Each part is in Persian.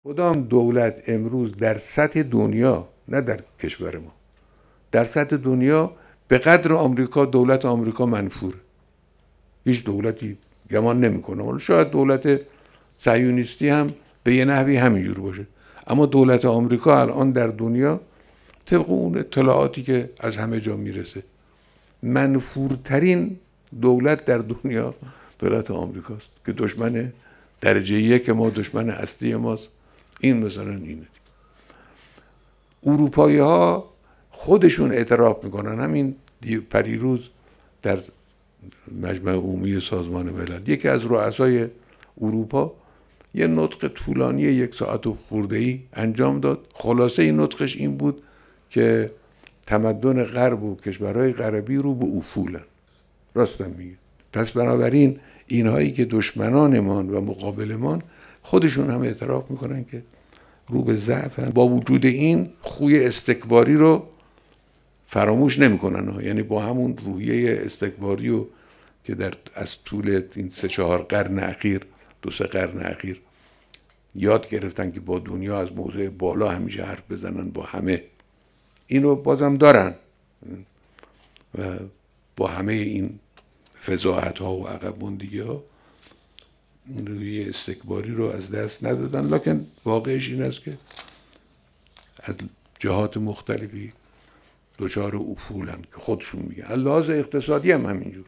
کدام دولت امروز در سطح دنیا، نه در کشور ما، در سطح دنیا به قدر آمریکا، دولت آمریکا منفوره؟ هیچ دولتی گمان نمیکنه. حالا شاید دولت صهیونیستی هم به یه نحوی همینجور باشه، اما دولت آمریکا الان در دنیا طبق اون اطلاعاتی که از همه جا میرسه منفورترین دولت در دنیا دولت آمریکاست که دشمن درجه یک ما، دشمن اصلی ماست. این مثلا اینه. اروپایی ها خودشون اعتراف میکنن. همین پریروز در مجمع عمومی سازمان ملل یکی از رؤسای اروپا یه نطق طولانی 1 ساعت و خورده‌ای انجام داد. خلاصه این نطقش این بود که تمدن غرب و کشورهای غربی رو به افولن. راستم میگه. پس بنابراین اینهایی که دشمنانمان و مقابلمان خودشون هم اعتراف میکنن که رو به ضعف. با وجود این خوی استکباری رو فراموش نمیکنن. یعنی با همون روحیه استکباری و که از طول این 3-4 قرن اخیر، 2-3 قرن اخیر یاد گرفتن که با دنیا از موضع بالا همیشه حرف بزنن، با همه اینو بازم دارن و با همه این فضاحت ها و عقب ماندگی ها این روحیه استکباری رو از دست ندادن. لکن واقعش این است که از جهات مختلفی دچار افولن که خودشون میگن. لحاظ اقتصادی هم همینجور.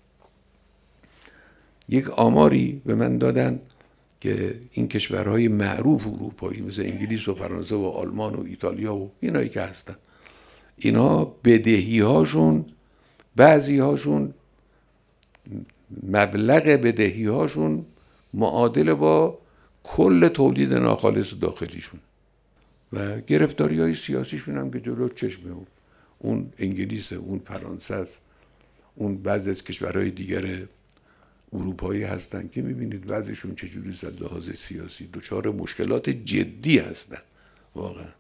یک آماری به من دادن که این کشورهای معروف اروپایی مثل انگلیس و فرانسه و آلمان و ایتالیا و اینایی که هستن، اینا بدهی هاشون، بعضی هاشون مبلغ بدهی هاشون معادل با کل تولید ناخالص داخلیشون و گرفتاری های سیاسیشون هم که جلو چشمه. اون انگلیس، اون فرانسه است، اون بعضی از کشورهای دیگر اروپایی هستن که میبینید وضعشون چجوری از لحاظ سیاسی دچار مشکلات جدی هستن واقعا.